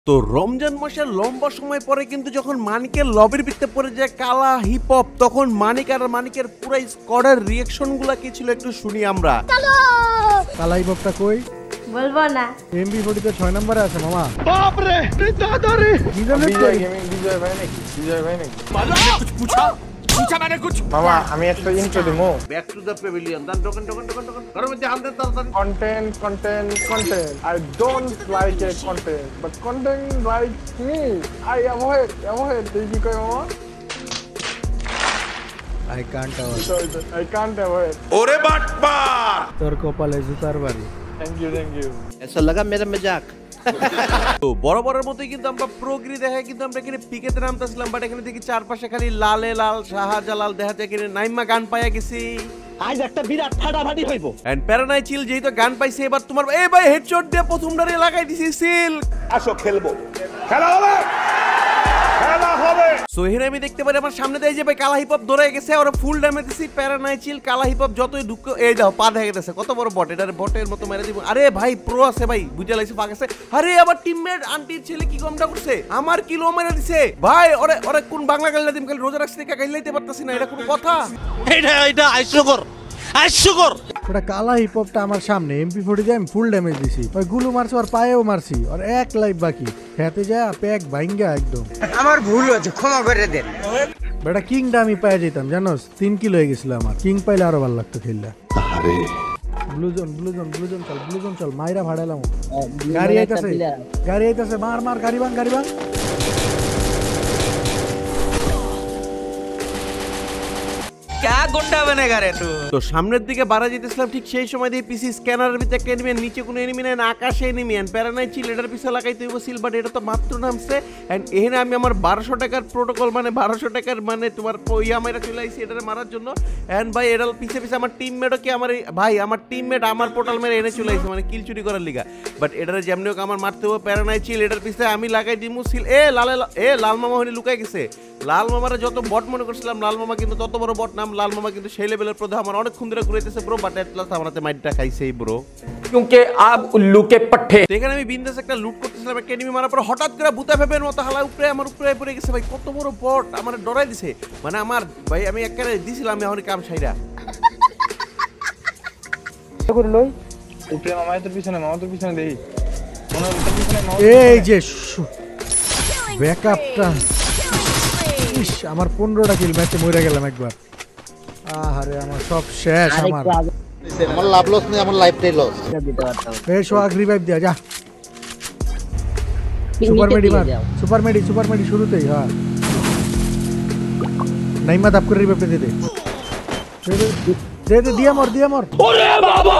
তো রমজান মাসের লম্বা সময় পরে কিন্তু যখন মানিকের লবির ভিতরে পড়ে যায় কালা হিপ হপ, তখন মানিক আর মানিকের পুরো স্কোয়াডের রিঅ্যাকশন গুলা কি ছিল একটু শুনি আমরা। কালা হিপ হপটা কই বলবো না। MB40 তে 6 নম্বরে আছে মামা। বাপ রে দাদা রে বিজয় গেমিং বিজয় ভাই নাকি कुछ पूछा मैंने कुछ মামা আমি একটা ইন্ট্রো দিমু ব্যাক টু দ্য প্যাভিলিয়ন দান টোকেন করো মধ্যে হাত দেন তাড়াতাড়ি। content I don't like a content but content like me I avoid দেখি কই মামা I can't avoid I can't avoid ওরে বাটপার তোর কপালে জুতার বাড়ি। thank you ऐसा लगा मेरा मजाक। তো বরাবরের মতোই কিন্তু আমরা প্রোগ্রি দেখায় কিন্তু আমরা এখানে পিকেতে নামতেছিলাম, বাট এখানে দেখি চারপাশে খালি লালে লাল শাহজালাল দেখা যায়। এখানে নাইমা গান পাইয়া গেছি, আজ একটা বিরাট ফাটাফাটি হইব। এন্ড প্যারানাই চিল যেহেতু গান পাইছে এবার তোমার এই ভাই হেডশট দিয়ে প্রথম ডারে লাগাই দিছি সিল। আসো খেলবো, খেলা হবে। সো এখানে আমি দেখতে পারি আমার সামনে দিয়ে যে ভাই কালা হিপ হপ ধরে গেছে, ওরা ফুল ড্যামেজ দিছি। প্যারানাই চিল কালা হিপ হপ যতই দুঃখ এই দাও পা দেখে গেছে কত বড় বট, এটার বটের মতো মেরে দিব। আরে ভাই প্রো আছে ভাই, বুঝা লাগছে পা গেছে। আরে আমার টিমমেট আন্টির ছেলে কি কমটা করছে, আমার কিলো মেরে দিছে ভাই। ওরে কোন বাংলা গাইলা দিম, খালি রোজা রাখছি দেখা গাইলাইতে পারতাছি না, এটা কোন কথা? এটা আইসুকর ওটা কালা হিপ হপটা আমার সামনে MP40 দিয়ে আমি ফুল ড্যামেজ দিছি, ওই গুলো মারছি আর পায়েও মারছি, আর এক লাইফ বাকি খেতে যায় প্যাক ভাঙ্গা একদম। আমার ভুল হয়েছে, ক্ষমা করে দেন। বেটা কিংটা আমি পায়ে যেতাম জানোস, 3 কিলো হয়ে গেছিল আমার। কিং পাইলে আরো ভালো লাগতো খেললে। ব্লু জোন চল মাইরা ভাড়ালাম। গাড়ি আইতাছে মার গাড়ি ভাঙ তো সামনের দিকে বাড়া যেতেছিলাম, ঠিক সেই সময় দিয়ে পিসি স্ক্যানারের ভিতরে একটা এনিমি, নিচে কোনো এনিমি নাই, আকাশে এনিমি। এন্ড প্যারানাই চিল এটার পিছনে লাগাইতে হইব সিল, বাট এটা তো মাত্র নামছে। এন্ড এখানে আমি আমার 1200 টাকার প্রোটোকল মানে 1200 টাকার মানে তোমার মাইরা চলে আইছি এটারে মারার জন্য। এন্ড ভাই এটার পিছে আমার টিমমেটও কি আমার ভাই আমার টিমমেট আমার পোর্টাল মেরে এনে চলে আইছে মানে কিল চুরি করার লিগা। বাট এটারে যেমনি হোক আমার মারতে হবে। প্যারানাই চিল এটার পিছে আমি লাগাই দিমু সিল। লাল মামা হইলে লুকাই গেছে। লাল মামারা যত বট মনে করছিলাম, লাল মামা কিন্তু তত বড় বট নাম। লাল মামা কিন্তু সেই লেভেলের প্রধান আমার অনেকক্ষণ ধরে ঘুরাইতেছে ব্রো, বাট এট লাস্ট আমারতে মাইটটা খাইছেই ব্রো, क्योंकि आप उल्लू के पट्टे। এখানে আমি বিন্দাস একটা লুট করতেছিলাম, একটা এনিমি মারার পর হঠাৎ করে ভূতা ফেবের মতো হালা উপরে আমার উপরে পড়ে গেছে। ভাই কত বড় বট, আমার ডরাই দিছে মানে আমার ভাই আমি একবারে দিছিলাম আমি এখন কাম সাইরা করে লই উপরে মামা তোর পিছনে দেই মনে হয় তোর পিছনে এই যে ব্যাকআপটা আমার 15টা কিল ম্যাচে মরে গেলাম একবার। আহারে আমার সব শেষ। আমার লাভ লস নেই, আমার লাইফটাই লস। এই সোয়াগ রিভাইভ দিয়া যা। সুপার মেডি শুরুতেই। হ্যাঁ নাইমা দাপ করে রিভাইভ দে দিয়া মর। ওরে বাবা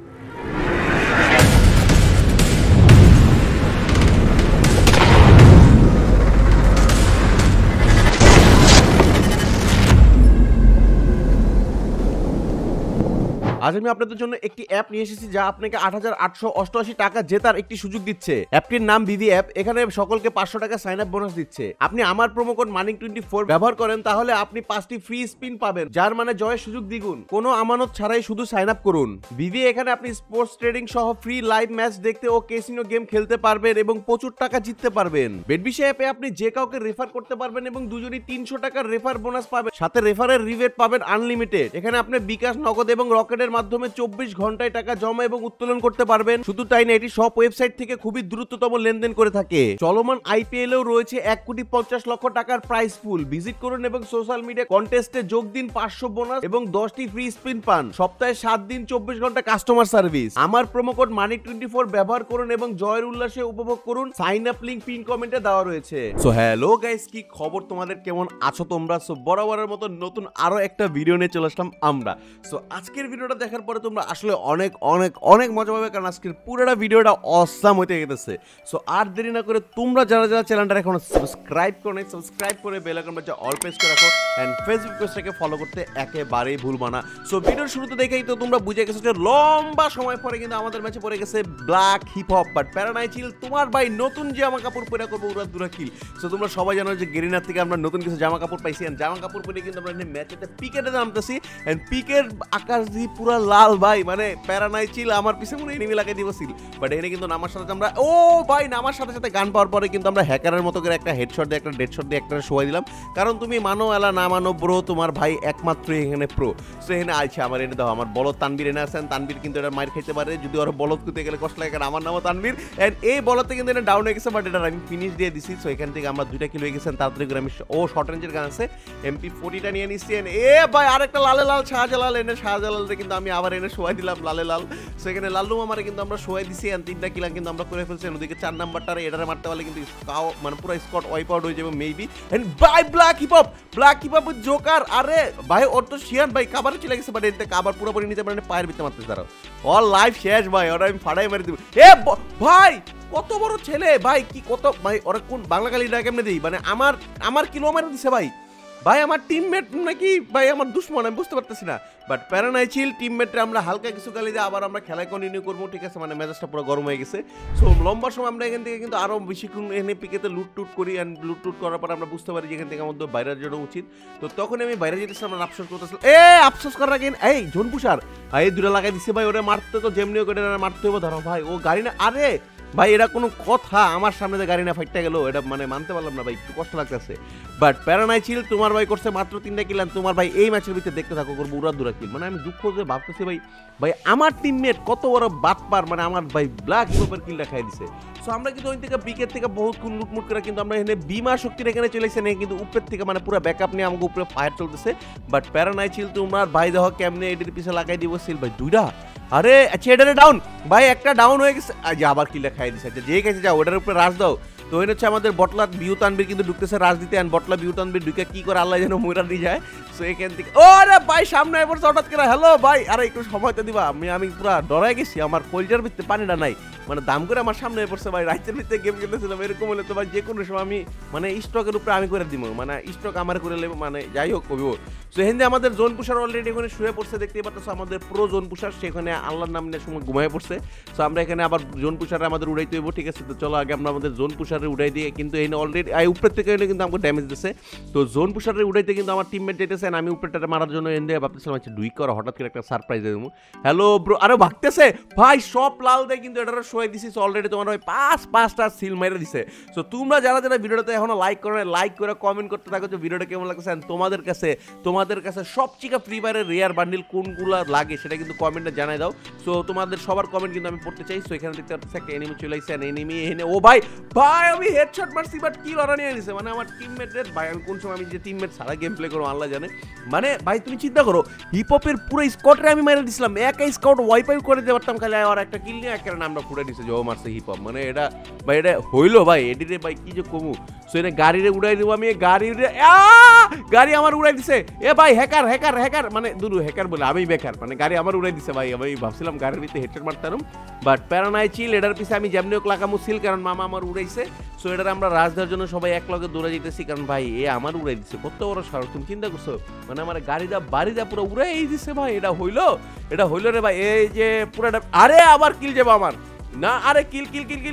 আজ আমি আপনাদের জন্য একটি অ্যাপ নিয়ে এসেছি যা আপনাকে 8888 টাকা জেতার একটি সুযোগ দিচ্ছে। অ্যাপটির নাম ভিভি অ্যাপ। এখানে সকলকে 500 টাকা সাইন আপ বোনাস দিচ্ছে। আপনি আমার প্রোমো কোড মানিক24 ব্যবহার করেন তাহলে আপনি 5টি ফ্রি স্পিন পাবেন, যার মানে জয়ের সুযোগ দ্বিগুণ। কোনো আমানত ছাড়াই শুধু সাইন আপ করুন। ভিভি এখানে আপনি স্পোর্টস ট্রেডিং সহ ফ্রি লাইভ ম্যাচ দেখতে ও ক্যাসিনো গেম খেলতে পারবেন এবং প্রচুর টাকা জিততে পারবেন। বেটবিশে অ্যাপে আপনি যে কাউকে রেফার করতে পারবেন এবং দুজনই 300 টাকার রেফার বোনাস পাবেন, সাথে রেফারের রিবেট পাবেন আনলিমিটেড। এখানে আপনি বিকাশ, নগদ এবং রকেটের মাধ্যমে 24 ঘন্টায় টাকা জমা এবং উত্তোলন করতে পারবেন। শুধু তাই না, এটি সব ওয়েবসাইট থেকে খুবই দ্রুততম লেনদেন করে থাকে। চলমান আইপিএল এও রয়েছে 1,50,00,000 টাকার প্রাইজ পুল। ভিজিট করুন এবং সোশ্যাল মিডিয়া কন্টেস্টে যোগ দিন, 500 বোনাস এবং 10টি ফ্রি স্পিন পান। সপ্তাহে 7 দিন 24 ঘন্টা কাস্টমার সার্ভিস। আমার প্রোমো কোড মানিক24 ব্যবহার করুন এবং জয়ের উল্লাসে উপভোগ করুন। সাইন আপ লিংক পিন কমেন্টে দেওয়া রয়েছে। সো হ্যালো গাইস, কি খবর তোমাদের, কেমন আছো তোমরা? সো বরাবরের মতো নতুন আরো একটা ভিডিও নিয়ে চলে আসলাম আমরা। সো আজকের ভিডিওটা দেখার পরে তোমরা আসলে অনেক অনেক অনেক মজা পাবে, কারণ আজকের পুরোটা ভিডিওটা অসাম হইতে গেছে। সো আর দেরি না করে তোমরা যারা চ্যানেলটা এখনো সাবস্ক্রাইব করো নাই, সাবস্ক্রাইব করে বেল আইকন বাজে অল প্রেস করে রাখো এন্ড ফেসবুক পেজটাকে ফলো করতে একেবারেই ভুলবা না। সো ভিডিওর শুরুতে দেখেই তো তোমরা বুঝে গেছো যে লম্বা সময় পরে কিন্তু আমাদের ম্যাচে পড়ে গেছে ব্ল্যাক হিপ হপ। বাট প্যারানাই চিল তোমার ভাই নতুন জামা কাপড় পরে করবো উড়া কিল। সো তোমরা সবাই জানো যে গেরিনার থেকে আমরা নতুন কিছু জামা কাপড় পাইছি, এন্ড জামা কাপড় পরে কিন্তু আমরা ম্যাচেতে পিকেটে নামতেছি। এন্ড পিকের আকাশ দিয়ে পুরো পুরা লাল ভাই, মানে প্যারা নাই চিল, আমার পিছে মনে এনিমি লাগাই দিব সিল। বাট এখানে কিন্তু নামার সাথে আমরা ও ভাই নামার সাথে সাথে গান পাওয়ার পরে কিন্তু আমরা হ্যাকারের মতো করে একটা হেডশট দিয়ে একটা ডেডশট দিয়ে একটা শোয়াই দিলাম। কারণ তুমি মানো এলা না মানো ব্রো, তোমার ভাই একমাত্র এখানে প্রো। সো এখানে আছে আমার, এনে দাও আমার বলদ তানবীর এনে আছেন। তানবীর কিন্তু এটা মাইর খাইতে পারে, যদি ওরা বলদ করতে গেলে কষ্ট লাগে, কারণ আমার নামও তানবীর। এন্ড এই বলদতে কিন্তু এটা ডাউন হয়ে গেছে, বাট এটা আমি ফিনিশ দিয়ে দিছি। সো এখান থেকে আমরা 2টা কিল হয়ে গেছেন তাড়াতাড়ি করে। আমি ও শর্ট রেঞ্জের গান আছে MP40টা নিয়ে নিচ্ছি। এ ভাই আরেকটা লালে লাল শাহজালাল, এনে শাহজালালকে কিন্তু আমি আবার এনে শোয়াই দিলাম লালে লাল। সো এখানে লাল্লু মামারে কিন্তু আমরা শোয়াই দিছি, এন্ড 3টা কিল কিন্তু আমরা করে ফেলছি। ওদিকে 4 নাম্বারটারে এটারে মারতে পারলে কিন্তু মানে পুরো স্কট ওয়াইপ আউট হয়ে যাবে maybe. And by black hip hop joker, আরে ভাই ওর তো শিয়ান ভাই কাবার চলে গেছে, বাট এতে কাবার পুরোপুরি নিতে পারে পায়ের ভিতরে মারতে দাঁড়াও। অল লাইফ শেষ ভাই, ওরা আমি ফাড়াই মারি দিব। এ ভাই কত বড় ছেলে ভাই, কি কত ভাই, ওরা কোন বাংলা গালিটা কেমনে দিই, মানে আমার কিলো মারি দিছে ভাই। ভাই আমার টিমমেট নাকি ভাই আমার দুশ্মন, আমি বুঝতে পারতেছি না। বাট প্যারা নাই চিল, টিমমেটরে আমরা হালকা কিছু গালি দিয়ে আবার আমরা খেলায় কন্টিনিউ করবো, ঠিক আছে? মানে মেজাজটা পুরো গরম হয়ে গেছে। সো লম্বা সময় আমরা এখান থেকে কিন্তু আরও বেশিক্ষণ এনে পিকেতে লুট করি, অ্যান্ড লুট করার পর আমরা বুঝতে পারি যে এখান থেকে আমাদের বাইরে যাওয়া উচিত। তো তখন আমি বাইরে যেতেছিলাম, আমরা আফসোস করতেছিলাম। আফসোস করার আগে এই জোন পুষার এই 2টা লাগাই দিচ্ছে ভাই, ওরা মারতে তো যেমনিও করে মারতে হবে, ধরো ভাই ও গাড়ি না, আরে ভাই এটা কোনো কথা, আমার সামনে যে গাড়ি না ফাইটটা গেল, এটা মানে মানতে পারলাম না ভাই, একটু কষ্ট লাগতেছে। বাট প্যারা নাই ছিল, তোমার ভাই করছে মাত্র 3টা কিল, তোমার ভাই এই ম্যাচের ভিতরে দেখতে থাকো করবো উড়া দুরা কিল। মানে আমি দুঃখ যে ভাবতেছি ভাই আমার টিমমেট কত বড় বাটপার, মানে আমার ভাই ব্ল্যাক হিপের কিলটা খাই দিছে। সো আমরা কিন্তু ওই থেকে বিকেট থেকে বহুত কোন লুটমুট করে কিন্তু আমরা এখানে বিমা শক্তির এখানে চলে এসেছে, কিন্তু উপরের থেকে মানে পুরো ব্যাকআপ নিয়ে আমাকে উপরে ফায়ার চলতেছে। বাট প্যারা নাই ছিল, তোমার ভাই দেখো কেমনে এটির পিছিয়ে লাগাই দিব সিল ভাই 2টা। আরে আচ্ছা এটারে ডাউন ভাই, একটা ডাউন হয়ে গেছে, আবার কিলটা খাই দিছে। আচ্ছা যে গেছে যাও ওটার উপরে রাশ দাও। তো ওই হচ্ছে আমাদের বটলা বিউ তানবীর কিন্তু ঢুকতেছে রাজ দিতে, অ্যান্ড বটলা বিউ তানবীর ঢুকে কি করে আল্লাহ যেন ময়রা দিয়ে যায়। সো এখান থেকে ওরে ভাই সামনে এবার হঠাৎ করে হ্যালো ভাই, আরে একটু সময় তো দিবা, আমি পুরা ডরাই গেছি, আমার কলজার ভিতরে পানিটা নাই, মানে দাম করে আমার সামনে পড়ছে ভাই। রাইতের ভিতরে গেম খেলতেছিলাম, এরকম হলে তো ভাই যে কোনো সময় আমি মানে স্টকের উপরে আমি করে দিব, মানে স্টক আমার করে নেবো, মানে যাই হোক কবিও। সো হিন্দে আমাদের জোন পুষার অলরেডি ওখানে শুয়ে পড়ছে, দেখতেই পাচ্ছ আমাদের প্রো জোন পুষার, সেখানে আল্লাহর নাম নিয়ে সময় ঘুমায় পড়ছে। সো আমরা এখানে আবার জোন পুষারে আমাদের উড়াইতে হইব, ঠিক আছে? তো চলো আগে আমরা আমাদের জোন পুষারে উড়াই দিয়ে, কিন্তু এই অলরেডি উপর থেকে কিন্তু আমাকে ড্যামেজ দিচ্ছে। তো জোন পুষারে উড়াইতে কিন্তু আমার টিমমেট যেতেছে, আমি উপরটারে মারার জন্য এনে ভাবতেছিলাম আচ্ছা ডুই করা, হঠাৎ করে একটা সারপ্রাইজ দেবো। হ্যালো ব্রো, আরে ভাগতেছে ভাই, সব লাল দেয় কিন্তু এটা শোয়াই দিছি। অলরেডি তোমার ওই 5টা সিল মেরে দিছে। সো তোমরা যারা ভিডিওটাতে এখনো লাইক করো না, লাইক করে কমেন্ট করতে থাকো যে ভিডিওটা কেমন লাগছে, তোমাদের কাছে সবচেয়ে ফ্রি ফায়ারের রেয়ার বান্ডিল কোনগুলো লাগে সেটা কিন্তু কমেন্টে জানাই দাও। সো তোমাদের সবার কমেন্ট কিন্তু আমি পড়তে চাই। সো এখানে দেখতে পাচ্ছি একটা এনিমি চলে আসছে, এনিমি এনে ও ভাই আমি হেডশট মারছি, বাট কি লড়া নিয়ে নিছে, মানে আমার টিমমেটের ভাই, আমি কোন সময় আমি যে টিমমেট সারা গেম প্লে করবো আল্লাহ জানে। মানে ভাই তুমি চিন্তা করো, হিপহপের পুরো স্কোয়াডরে আমি মেরে দিছিলাম, একা স্কোয়াড ওয়াইপাই করে দিতে পারতাম, খালি আর একটা কিল নিয়ে একটা নামটা ফুটে দিছে যে ও মারছে হিপহপ। মানে এটা ভাই এটা হইলো ভাই, এডিরে ভাই কি যে কমু। সো এটা গাড়িরে উড়াই দেবো আমি, গাড়ি আমার উড়াই দিছে। এ ভাই হ্যাকার হ্যাকার হ্যাকার, মানে দুরু হ্যাকার বলে আমি বেকার, মানে গাড়ি আমার উড়াই দিছে ভাই। আমি ভাবছিলাম গাড়ির ভিতরে হেডশট মারতাম, বাট প্যারা নাই চিল, এটার পিছিয়ে আমি যেমনি হোক লাগামু সিল, কারণ মামা আমার উড়াইছে। সো এটার আমরা রাজ দেওয়ার জন্য সবাই এক লগে দৌড়ে যেতেছি, কারণ ভাই এ আমার উড়াই দিচ্ছে, কত বড় সাহস তুমি চিন্তা করছো, মানে আমার গাড়িটা বাড়িটা পুরো উড়াই দিচ্ছে ভাই। এটা হইলো রে ভাই, এই যে পুরোটা, আরে আবার কিল যাবো আমার না, আরে কিল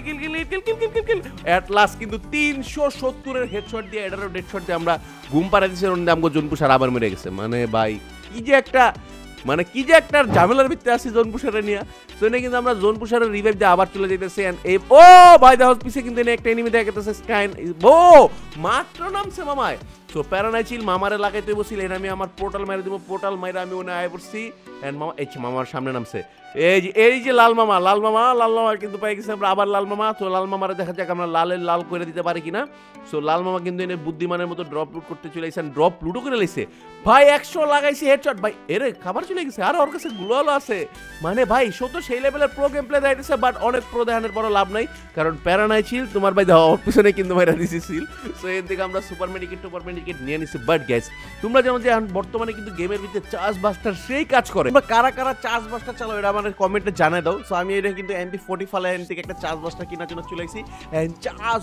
এট লাস্ট কিন্তু 370-এর হেডশট দিয়ে এটারও ডেডশট দিয়ে আমরা ঘুম পাড়াই দিচ্ছি, আমগো জোনপুষার আবার মেরে গেছে। মানে ভাই কি যে একটা ঝামেলার ভিতরে আসি জোনপুষারে নিয়ে। সো এনে কিন্তু আমরা জোনপুষারের রিভাইভ দিয়ে আবার চলে যেতেছি, ও ভাই দেখো পিছিয়ে কিন্তু একটা এনিমি দেখা গেছে, স্কাইন ও মাত্র নামছে মামায়। সো প্যারা নাই চিল, মামারে লাগাইতে বসছিল, এর আমি আমার পোর্টাল মেরে দিব, পোর্টাল মেরে আমি ওনে আয় পড়ছি, এন্ড মামা মামার সামনে নামছে। এই যে লাল মামা কিন্তু পাই গেছে আমরা আবার লাল মামা। তো লাল মামারে দেখা যাক আমরা লাল করে দিতে পারি কিনা। সো লাল মামা কিন্তু এনে বুদ্ধিমানের মতো ড্রপ লুট করতে চলে আসছেন, ড্রপ লুটও করে লাইছে ভাই, 100 লাগাইছে হেডশট ভাই, এরে খাবার চলে গেছে, আর ওর কাছে গ্লোয়ালও আছে। মানে ভাই সত্য সেই লেভেলের প্রো গেম প্লে দেখাইতেছে, বাট অনেক প্রো দেখানোর পর লাভ নাই, কারণ প্যারা নাই ছিল তোমার ভাই ওর পিছনে কিন্তু ভাইরা দিছি ছিল। সো এর থেকে আমরা সুপার মেডিকেট নিয়ে নিছি। বাট গাইস তোমরা জানো যে বর্তমানে কিন্তু গেমের ভিতরে চার্জ বাস্টার সেই কাজ করে, তোমরা কারা চার্জ বাস্টার চালাও এটা আমাদের কমেন্টে জানাই দাও। সো আমি এটা কিন্তু MP40 ফালাইন থেকে একটা চার্জ বাস্টার কেনার জন্য চলে আসি, চার্জ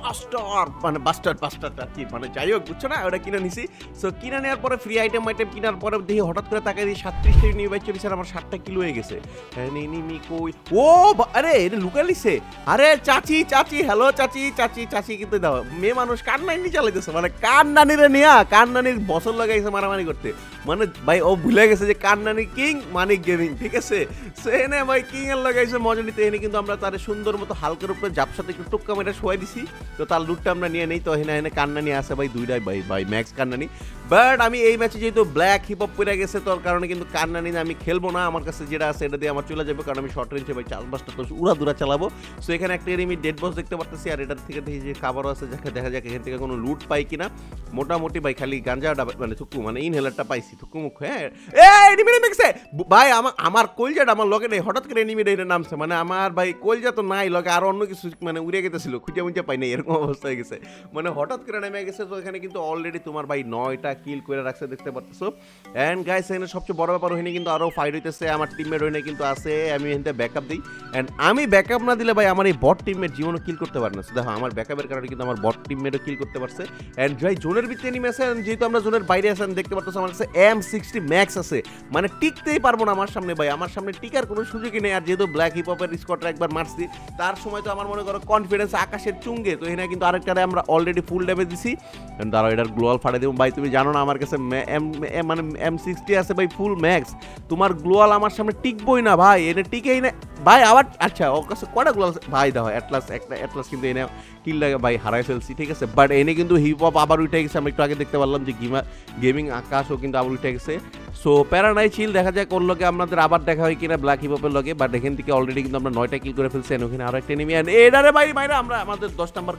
বাস্টার মানে বাস্টারটা কি মানে যাই হোক বুঝছো না, ওটা কিনে নিছি। সো কিনে নেওয়ার পরে ফ্রি আইটেম কেনার পরে দেখি হঠাৎ করে তাকাই দিই 37টা নিয়ে বাইক চলেছে, আমার 60টা কিলো হয়ে গেছে। এনিমি কই, ও আরে এটা লুকা লিছে, আরে চাচি হ্যালো চাচি কিন্তু দাও, মেয়ে মানুষ কান্নানি চালাইতেছে, মানে কান্নানিরে নিয়া কান্নানির বছর লাগাইছে মারামারি করতে, মানে ভাই ও ভুলে গেছে যে কান্নানি কিং মানিক গেমিং, ঠিক আছে। সো এনে ভাই কিং এর লাগাইছে মজা নিতে, এনে কিন্তু আমরা তার সুন্দর মতো হালকার উপরে জাপসাতে একটু টুক্কা মেরে শোয়াই দিছি। তো তার লুটটা আমরা নিয়ে নেই, তো এনে কান্নানি আছে ভাই দুইটাই ভাই ম্যাক্স কান্নানি। বাট আমি এই ম্যাচে যেহেতু ব্ল্যাক হিপ হপ পড়ে গেছে, তোর কারণে কিন্তু কান্নানি আমি খেলবো না, আমার কাছে যেটা আছে এটা দিয়ে আমার চলে যাবে, কারণ আমি শর্ট রেঞ্জে ভাই চাষবাসটা তো উড়া চালাবো। সো এখানে একটা এনিমি ডেড বস দেখতে পারতেছি, আর এটার থেকে দেখি যে খাবারও আছে, দেখা যাক এখান থেকে কোনো লুট পাই কিনা। মোটামুটি ভাই খালি গাঞ্জাটা মানে থুকু মানে ইনহেলারটা পাইছি, থুকু মুখ। হ্যাঁ এনিমি নেমেছে ভাই, আমার কলজাটা আমার লগে নেই, হঠাৎ করে এনিমি এটা নামছে, মানে আমার ভাই কলজা তো নাই লগে, আর অন্য কিছু মানে উড়ে গেছিল, খুঁজে মুজে পাই নাই, এরকম অবস্থা হয়ে গেছে, মানে হঠাৎ করে নেমে গেছে। তো এখানে কিন্তু অলরেডি তোমার ভাই 9টা কিল করে রাখছে দেখতে পারতেছো। অ্যান্ড গাইস এখানে সবচেয়ে বড় ব্যাপার হয়নি কিন্তু আরও ফাইট হইতেছে, আমার টিমমেট হইনে কিন্তু আছে, আমি এখানে ব্যাকআপ দিই। অ্যান্ড আমি ব্যাকআপ না দিলে ভাই আমার এই বট টিমমেট জীবনও কিল করতে পারে না। দেখো আমার ব্যাকআপের কারণে কিন্তু আমার বট টিমমেটও কিল করতে পারছে। অ্যান্ড ভাই জোনের ভিতরে এনিমি আছে, যেহেতু আমরা জোনের বাইরে আছেন দেখতে পারতেছো, আমার কাছে M60 ম্যাক্স আছে, মানে টিকতেই পারবো না আমার সামনে ভাই, আমার সামনে টিকার কোনো সুযোগই নেই। আর যেহেতু ব্ল্যাক হিপ হপের স্কোয়াডটা একবার মারছি, তার সময় তো আমার মনে করো কনফিডেন্স আকাশের চুঙ্গে, তো এখানে কিন্তু আরেকটারে আমরা অলরেডি ফুল ড্যামেজ দিছি। দাঁড়াও এটার গ্লোয়াল ফাড়ে দেবো ভাই, তুমি জানো না আমার কাছে মানে M60 আছে ভাই ফুল ম্যাক্স, তোমার গ্লোয়াল আমার সামনে টিকবই না ভাই, এটা টিকেই না ভাই। আবার আচ্ছা ওর কাছে কটা গ্লোয়াল ভাই, দেখো অ্যাটলাস কিন্তু এনে কিল লাগে ভাই, হারাই ফেলছি, ঠিক আছে। বাট এনে কিন্তু হিপ হপ আবার উঠে গেছে, আমরা একটু আগে দেখতে পারলাম যে গেমিং আকাশও কিন্তু আবার উঠে গেছে। সো প্যারা নাই, চিল, দেখা যাক ওর লগে আমাদের আবার দেখা হয় কিনা ব্ল্যাক হিপ হপের লগে। বাট এখান থেকে অলরেডি কিন্তু আমরা 9টা কিল করে ফেলছি, ওখানে আরো একটা এনিমি, এডারে ভাই মাইরা আমরা আমাদের 10 নাম্বার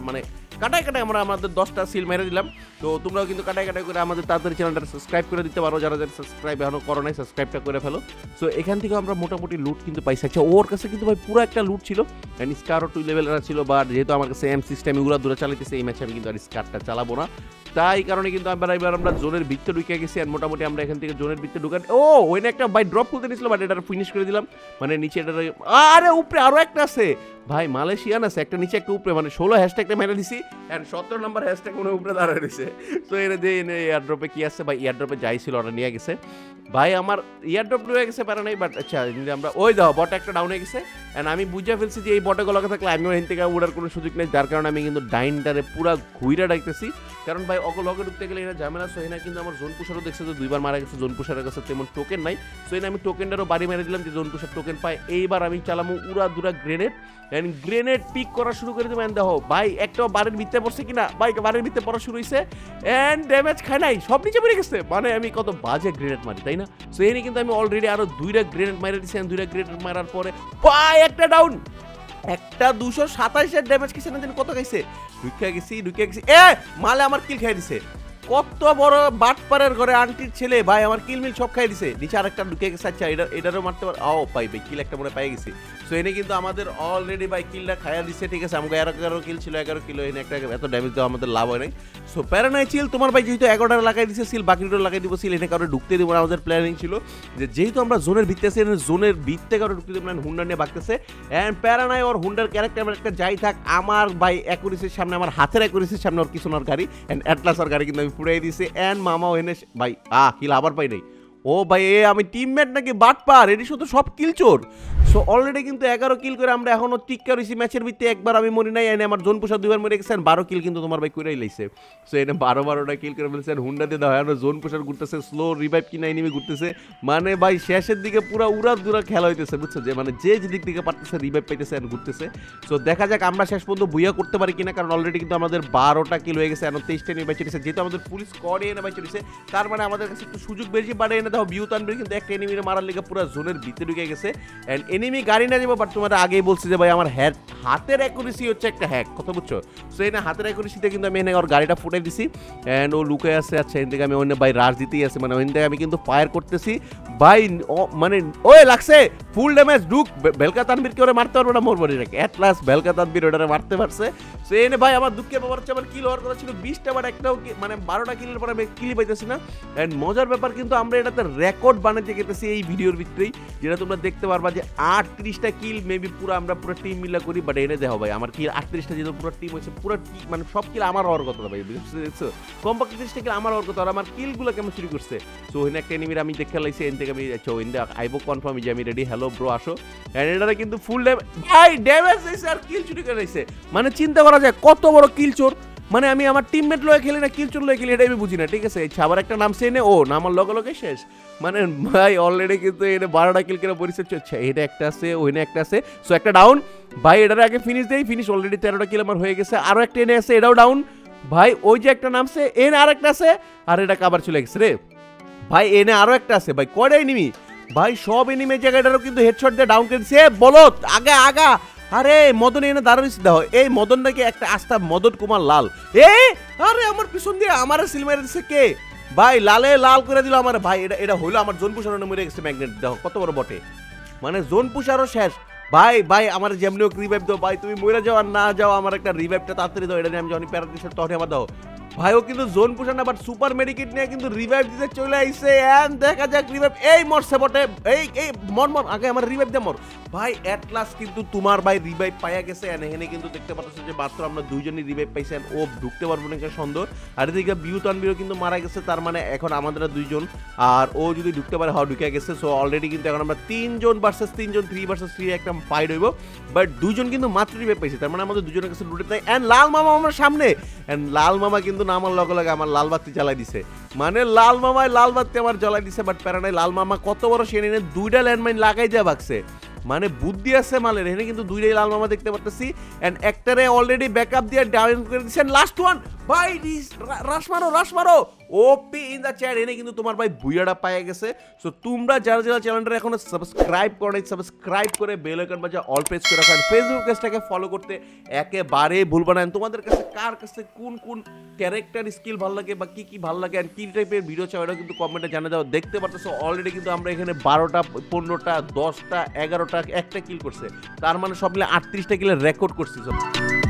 কাটায় আমরা আমাদের 10টা সিল মেরে দিলাম। তো তোমরাও কিন্তু কাটায় করে আমাদের তাড়াতাড়ি চ্যানেলটা সাবস্ক্রাইব করে দিতে পারো, যারা সাবস্ক্রাইব এখনো করো নাই সাবস্ক্রাইবটা করে ফেলো। সো এখান থেকে আমরা মোটামুটি লুট কিন্তু পাইছি। আচ্ছা ওর কাছে কিন্তু ভাই পুরো একটা লুট ছিল, স্কারও 2 লেভেলের ছিল, বাট যেহেতু আমার কাছে M60 আমি দূরে চালাইতেছি, এই ম্যাচে আমি কিন্তু আর স্কারটা চালাবো না, তাই কারণে কিন্তু এবার আমরা জোনের ভিতরে ঢুকে গেছি। আর মোটামুটি আমরা এখান থেকে জোনের ভিতরে ঢুকান, ওইনে একটা ভাই ড্রপ খুলতে নিয়েছিল, বাট এটা ফিনিশ করে দিলাম, মানে নিচে এটা, আরে উপরে আরো একটা আছে ভাই, মালয়েশিয়ান আছে একটা নিচে একটা উপরে, মানে 16 হ্যাশট্যাগটা মেরে দিছি, অ্যান্ড 17 নম্বর হ্যাশট্যাগ মনে উপরে দাঁড়ায় রয়েছে। তো এনে দিয়ে এয়ারড্রপে কি আছে ভাই, এয়ারড্রপে যাই ছিল ওটা নিয়ে গেছে ভাই, আমার এয়ারড্রপ হয়ে গেছে পারা নাই। বাট আচ্ছা আমরা ওই দাও বট একটা ডাউন হয়ে গেছে, অ্যান্ড আমি বুঝে ফেলছি যে এই বটেগুলোকে থাকলে আমিও এখান থেকে উড়ার কোনো সুযোগ নেই, যার কারণে আমি কিন্তু ডাইনটারে পুরা ঘুইরা ডাকতেছি, কারণ ভাই লগে ঢুকতে গেলে এটা ঝামেলা। সো এখানে কিন্তু আমার জোন পুষারও দেখছে যে 2বার মারা গেছে, জোন পুষারের কাছে তেমন টোকেন নাই, সো এখানে আমি টোকেনটারও বাড়ি মেরে দিলাম যে জোন পুষার টোকেন পায়। এইবার আমি চালামো উড়া দুরা গ্রেনেড, অ্যান্ড গ্রেনেড পিক করা শুরু করে দেবো। দেখো ভাই একটাও বাড়ির ভিতরে পড়ছে কিনা, ভাই বাড়ির ভিতরে পড়া শুরু হয়েছে, অ্যান্ড ড্যামেজ খায় নাই, সব নিচে পড়ে গেছে, মানে আমি কত বাজে গ্রেনেড মারি তাই না। সো এখানে কিন্তু আমি অলরেডি আরো 2টা গ্রেনেড মারা দিচ্ছি, 2টা গ্রেনেড মারার পরে ভাই একটা ডাউন, একটা 227 ড্যামেজ খেয়েছে না, কত খাইছে, ঢুকে গেছি মালে আমার কিল খাই দিছে, কত বড় বাটপারের ঘরে আন্টির ছেলে ভাই, আমার কিল মিল সব খাই দিছে, নিচে আরেকটা ঢুকে গেছে। আচ্ছা এটারও মারতে পারে, পাই কিল একটা মনে পাই গেছি। সো এনে কিন্তু আমাদের অলরেডি ভাই কিলটা খাইয়া দিছে, ঠিক আছে। আমাকে 11 কিল ছিল, 11 কিলো এনে একটা এত ড্যামেজ দেওয়া আমাদের লাভ হয় নাই। সো প্যারা নাই, চিল, তোমার ভাই যেহেতু 11টা লাগাই দিছে সিল, বাকিটা লাগাই দিব সিল, এনে কারো ঢুকতে দিব না। আমাদের প্ল্যানিং ছিল যে যেহেতু আমরা জোনের ভিত্তে আছি, জোনের ভিত্তে কারো ঢুকতে দিব না, হুন্ডা নিয়ে বাগতেছে। অ্যান্ড প্যারা নাই, ওর হুন্ডার ক্যারেক্টার একটা যাই থাক, আমার ভাই অ্যাকুরেসির সামনে, আমার হাতের অ্যাকুরেসির সামনে ওর কিছু ওর গাড়ি, অ্যান্ড অ্যাটলাস ওর গাড়ি কিন্তু আমি পুড়াই দিয়েছি। অ্যান্ড মামাও এনে ভাই কিল আবার পাই নাই, ও ভাই আমি টিমমেট নাকি বাটপার, এটি শুধু সব কিল চোর। সো অলরেডি কিন্তু 11 কিল করে আমরা এখনো টিক্কা রয়েছি ম্যাচের ভিত্তি, একবার আমি মরি নাই, এনে আমার জোন পোষা 2বার মরে গেছেন, 12 কিল কিন্তু তোমার ভাই করেই লাইছে। সো এনে 12টা কিল করে ফেলছেন, হুন্ডা দিয়ে দাও, এখন জোন পোষার ঘুরতেছে, স্লো রিভাইভ কিনা এনিমি ঘুরতেছে, মানে ভাই শেষের দিকে পুরো উড়া দুরা খেলা হইতেছে, বুঝছো, যে মানে যে যেদিক থেকে পারতেছে রিভাইভ পাইতেছে আর ঘুরতেছে। সো দেখা যাক আমরা শেষ পর্যন্ত বুইয়া করতে পারি কিনা, কারণ অলরেডি কিন্তু আমাদের 12টা কিল হয়ে গেছে, এখন 23টা নিয়ে বাইচে যেহেতু আমাদের পুলিশ স্কোয়াডে এনে বাইচে রয়েছে, তার মানে আমাদের কাছে একটু সুযোগ বেশি। বাড়ে এনে দাও বিউ তানবির কিন্তু একটা এনিমির মারার লেগে পুরো জোনের ভিতরে ঢুকে গেছে, অ্যান্ড এনিমি গাড়ি না যাবো। বাট তোমার আগেই বলছি যে ভাই আমার হাতের অ্যাকুরেসি হচ্ছে একটা হ্যাক, কথা বুঝছো। সো এই না হাতের অ্যাকুরেসিতে কিন্তু আমি এনে ওর গাড়িটা ফুটাই দিছি, অ্যান্ড ও লুকে আছে। আচ্ছা এখান থেকে আমি অন্য ভাই রাশ দিতেই আছে, মানে ওখান থেকে আমি কিন্তু ফায়ার করতেছি ভাই, মানে ওই লাগছে ফুল ড্যামেজ, ঢুক ভেলকা তানবীরকে ওরা মারতে পারবো না, মোর বডি রাখে অ্যাট লাস্ট ভেলকা তানবীর ওটারে মারতে পারছে। সো এনে ভাই আমার দুঃখের ব্যাপার হচ্ছে আমার কিল হওয়ার কথা ছিল 20টা, বাট একটাও মানে 12টা কিলের পরে আমি কিল পাইতেছি না। অ্যান্ড মজার ব্যাপার কিন্তু আমরা এটাতে একটা রেকর্ড বানাতে গেতেছি এই ভিডিওর ভিতরেই, যেটা তোমরা দেখতে পারবা যে 38টা কিল মেবি পুরো আমরা পুরো টিম মিলা করি। বাট এনে দেখো ভাই আমার কিল 38টা, যেহেতু পুরো টিম হয়েছে, পুরো মানে সব কিল আমার হওয়ার কথা ভাই, দেখছো কমপক্ষে 30টা কিল আমার হওয়ার কথা। আর আমার কিলগুলো কেমন চুরি করছে। সো ওখানে একটা এনিমির আমি দেখে লাইছি, এন থেকে আমি আইবো কনফার্ম যে আমি রেডি। হ্যালো ব্রো আসো। এন্ড এটারে কিন্তু ফুল ড্যামেজ দিয়েছে আর কিল চুরি করে দিয়েছে। মানে চিন্তা করা যায় কত বড় কিল চোর। মানে আমি আমার টিমমেট লয়ে খেলি না কিল চোর লয়ে খেলি, এটা আমি বুঝি না। ঠিক আছে, আবার একটা নাম সে নে ও নামার লগে লগে শেষ। মানে ভাই অলরেডি কিন্তু এনে 12টা কিল করে পরিচয় চলছে। এটা একটা আছে, ওইনে একটা আছে। সো একটা ডাউন ভাই, এটার আগে ফিনিশ দেই। ফিনিশ অলরেডি 13টা কিল আমার হয়ে গেছে। আরো একটা এনে আছে, এটাও ডাউন ভাই। ওই যে একটা নামছে এনে আরেকটা আছে, আর এটা কাবার চলে গেছে রে ভাই। এনে আরো একটা আছে ভাই। কয়টা এনিমি ভাই, সব এনিমি জায়গাটারও কিন্তু হেডশট দিয়ে ডাউন করে দিছে। বলো আগা আগা। আরে মদন এনে দাঁড়াইছি দেখো, এই মদন নাকি একটা আস্থা মদন কুমার লাল। আরে আমার পিছন দিয়ে আমার সিল মেরে দিছে কে ভাই, লালে লাল করে দিল আমার ভাই। এটা হইলো আমার জোন পুষারও মরে গেছে ম্যাগনেট। দেখো কত বড় বটে, মানে জোন পুষারও শেষ ভাই। ভাই আমার যেমনি হোক রিভাইভ দাও ভাই, তুমি মরে যাও আর না যাও, আমার একটা রিভাইভটা তাড়াতাড়ি দাও। এটা নিয়ে আমি যখন প্যারা দিচ্ছি তখন আমার দাও ভাই। ও কিন্তু জোন পুষার না, বাট সুপার মেডিকেট নিয়ে কিন্তু রিভাইভ দিতে চলে আইছে। এন্ড দেখা যাক রিভাইভ এই মরছে বটে। এই মর আগে আমার রিভাইভ দে মর ভাই। এট লাস্ট কিন্তু তোমার ভাই রিভাইভ পাইয়া গেছে। এন্ড এখানে কিন্তু দেখতে পাচ্ছ যে মাত্র আমরা দুইজনই রিভাইভ পাইছেন। ও ঢুকতে পারবো না সন্দেহ। আর এদিকে বিউ তানবিরও কিন্তু মারা গেছে। তার মানে এখন আমাদের দুইজন, আর ও যদি ঢুকতে পারে হওয়া ঢুকে গেছে। সো অলরেডি কিন্তু এখন আমরা 3জন ভার্সেস 3জন 3 ভার্সেস 3 একটা ফাইট হইব। বাট দুইজন কিন্তু মাত্র রিভাইভ পাইছে, তার মানে আমাদের দুজনের কাছে লুটে দেয়। এন্ড লাল মামা আমার সামনে। এন্ড লাল মামা কিন্তু নামার লগে লগে আমার লাল বাতি জ্বালাই দিছে। মানে লাল মামায় লাল বাতি আমার জ্বালাই দিছে। বাট প্যারা নাই, লাল মামা কত বড় সে নিয়ে 2টা ল্যান্ডমাইন লাগাই যা বাকছে। মানে বুদ্ধি আছে মালের। এখানে কিন্তু 2টাই লাল মামা দেখতে পারতেছি। এন্ড একটারে অলরেডি ব্যাকআপ দিয়ে ডাউন করে দিচ্ছেন। লাস্ট ওয়ান ভাই, রাশ মারো ওপি ইন দ্য চ্যাট। এনে কিন্তু তোমার ভাই বুইয়াটা পাইয়া গেছে। সো তোমরা যারা যারা চ্যানেলটা এখনো সাবস্ক্রাইব করো নাই, সাবস্ক্রাইব করে বেল আইকন বাজা অল প্রেস করে রাখো। ফেসবুক পেজটাকে ফলো করতে একেবারে ভুলবা না। তোমাদের কাছে কার কাছে কোন কোন ক্যারেক্টার স্কিল ভালো লাগে বা কি কি ভালো লাগে আর কি টাইপের ভিডিও চাও, এটা কিন্তু কমেন্টে জানা দাও। দেখতে পারতেছো অলরেডি কিন্তু আমরা এখানে 12টা 15টা 10টা 11টা একটা কিল করছে। তার মানে সব মিলে 38টা কিলের রেকর্ড করছি।